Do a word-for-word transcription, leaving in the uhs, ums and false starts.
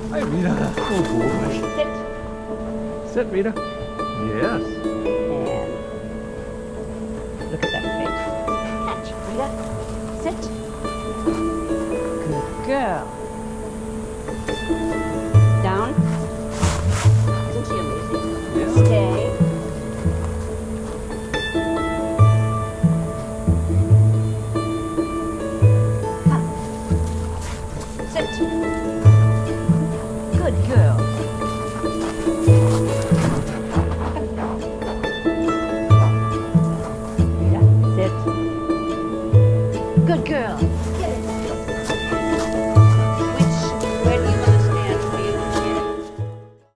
Hi, Rita. Oh, boy. Sit. Sit, Rita. Yes. And look at that face. Catch, Rita. Sit. Good girl. Down. Isn't she amazing? Yeah. Stay. Come. Sit. Good girl. Rita, sit. Good girl.